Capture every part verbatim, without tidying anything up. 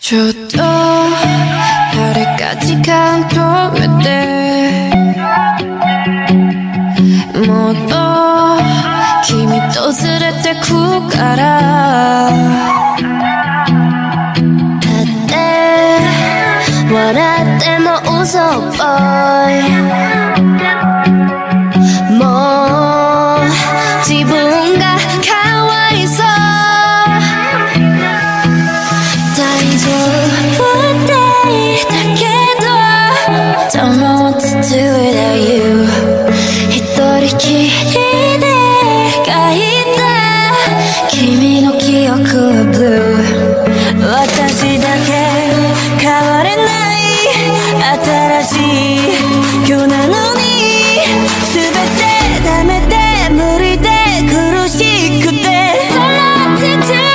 ちょっと誰か時間止めてもっと君とずれてくからだって笑っても嘘っぽいもう自分がかわいそう大丈夫って言ったけど Don't know what to do without you 一人きりで書いた君の記憶は Blue 私だけ変われない新しい今日なのに全てダメで無理で苦しくて Don't know what to do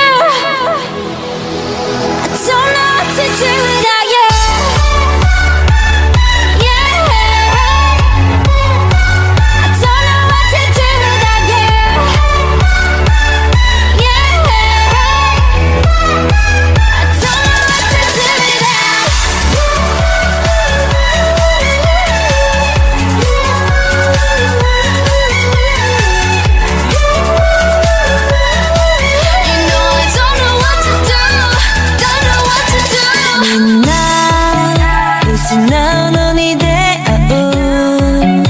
I don't know what to do without you Yeah I don't know what to do without you Yeah I don't know what to do without You know I don't know what to do Don't know what to do みんな失うのに出会う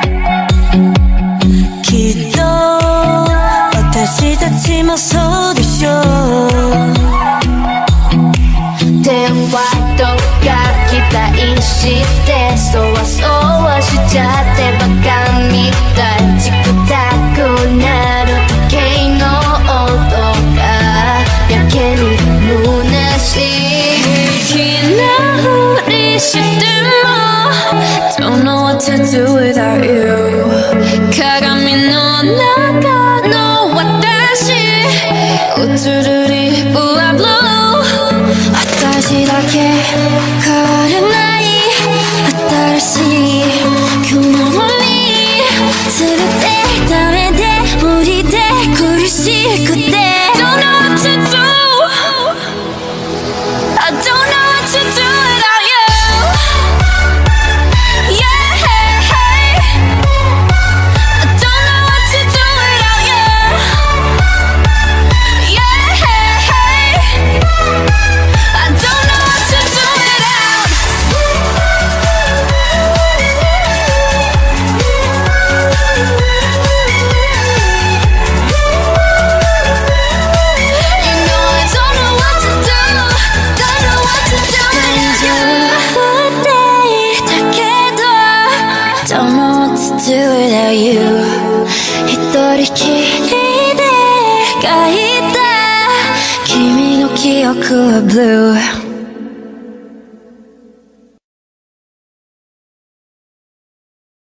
きっと私たちもそうでしょう電話とか期待してそわそわしちゃってバカみたいチクタクなる時計の音がやけに虚しい平気なふりしても Don't know what to do without you 鏡の中の私映るリップは Blue 私だけ変われない新しい今日なのに全てダメで無理で苦しくて Don't know what to do I don't know what to do without you Yeah I don't know what to do without you Yeah I don't know what to do without You know I don't know what to do Don't know what to do without you 大丈夫って言ったけど Don't know what to do without you 一人きりで書いた君の記憶は Blue